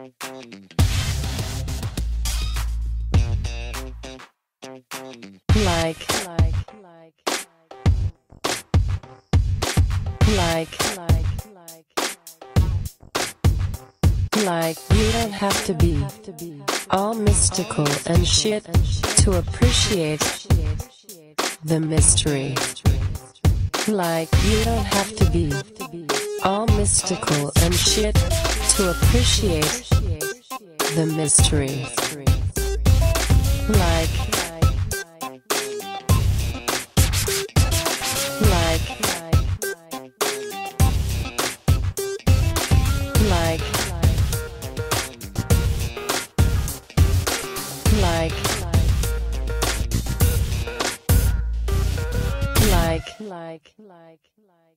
like, you don't have to be all mystical and shit to appreciate the mystery. Like, you don't have to be all mystical and shit to appreciate the mystery. Like, like